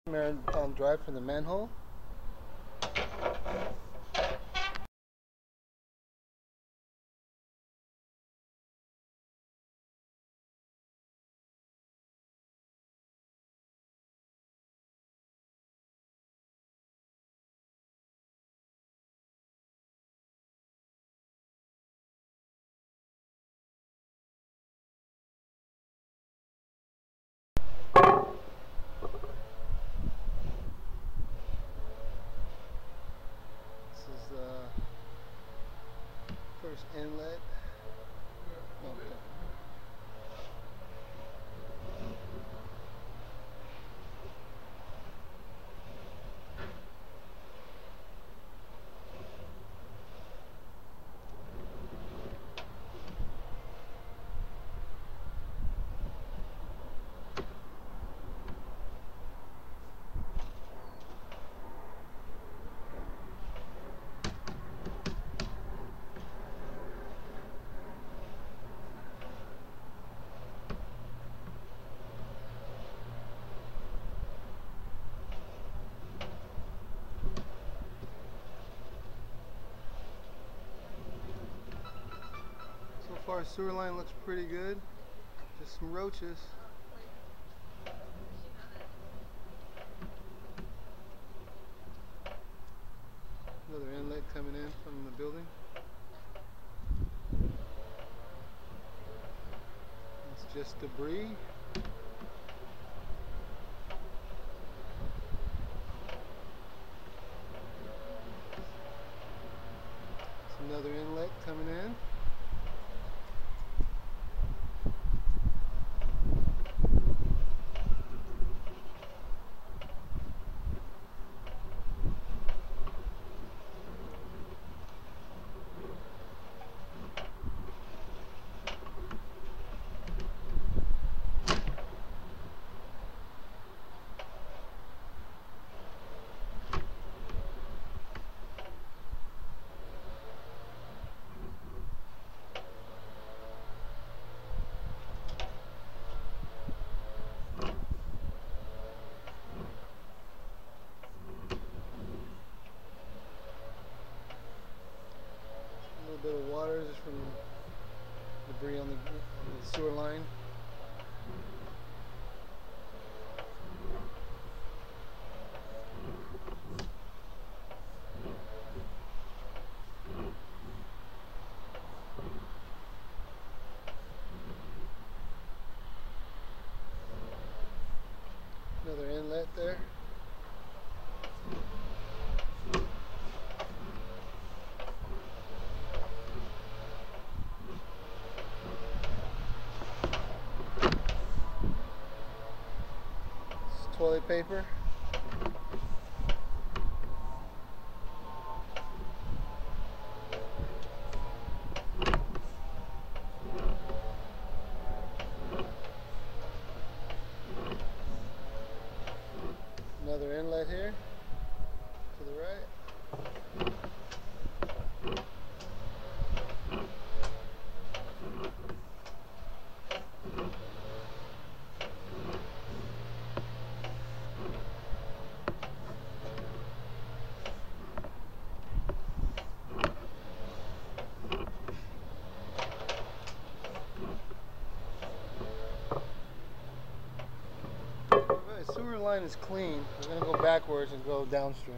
Marathon Drive from the manhole. This is the first inlet. So far, sewer line looks pretty good. Just some roaches. Another inlet coming in from the building. It's just debris. It's another inlet coming in. A little bit of water just from debris on the sewer line. Another inlet there. It's toilet paper. Another inlet here to the right. The sewer line is clean. We're going to go backwards and go downstream.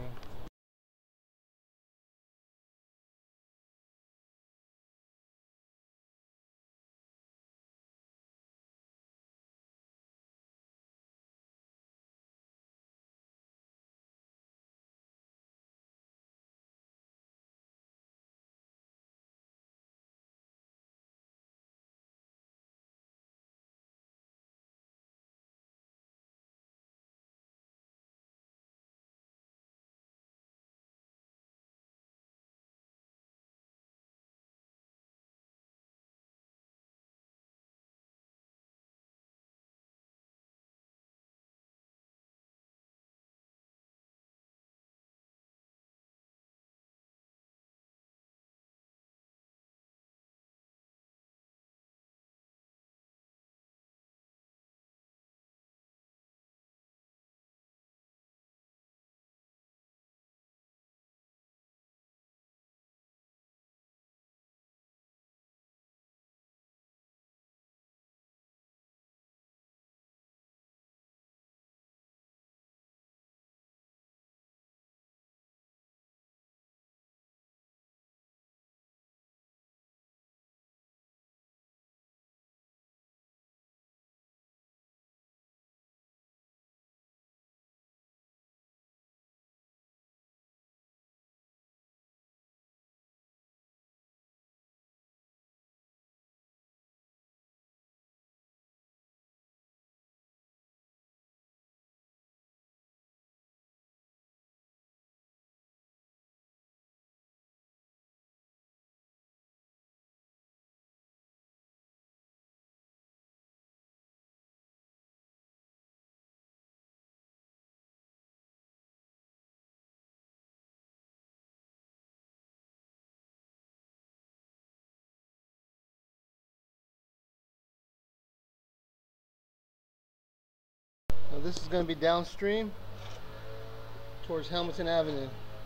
this is going to be downstream towards Hamilton Avenue.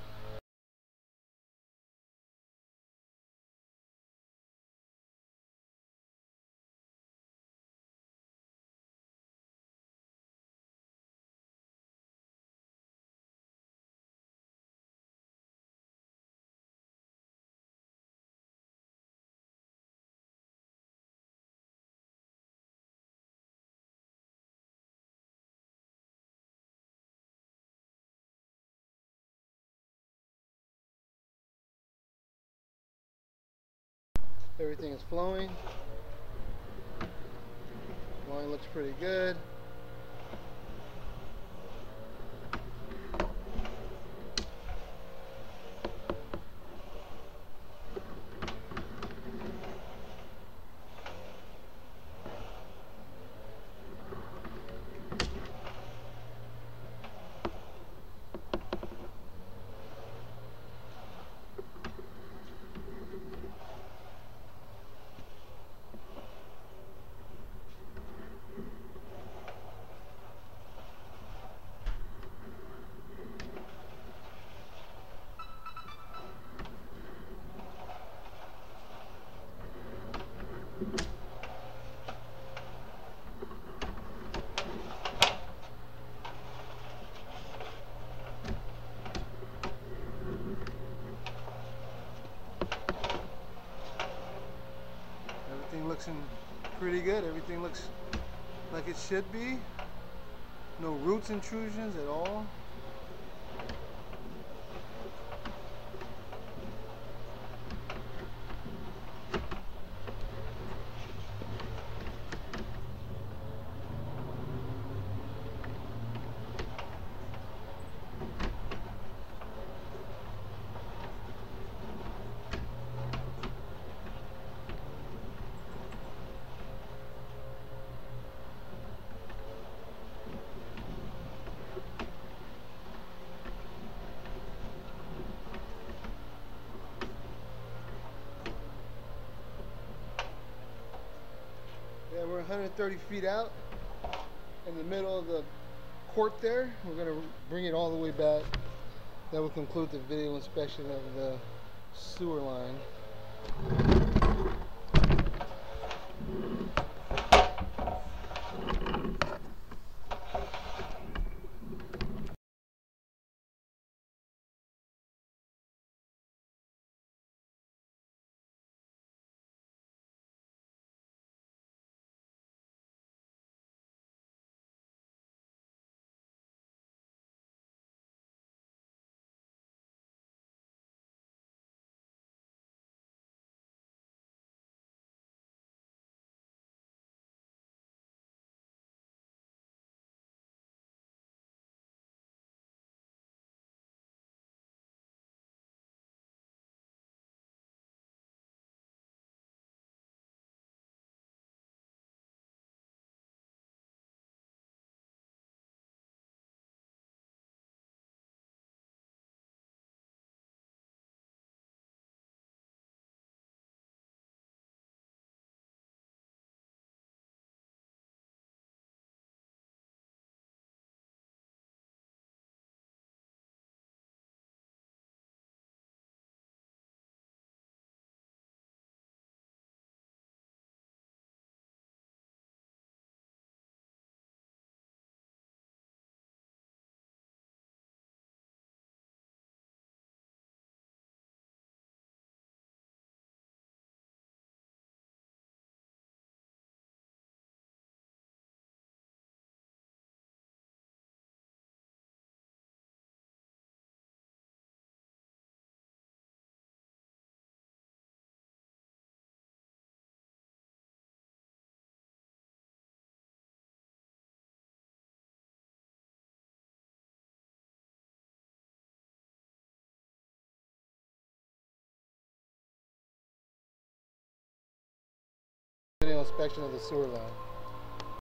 Everything is flowing. Line looks pretty good. Everything looks pretty good. Everything looks like it should be. No roots intrusions at all. Yeah, we're 130 feet out in the middle of the court there. We're going to bring it all the way back. That will conclude the video inspection of the sewer line. Inspection of the sewer line.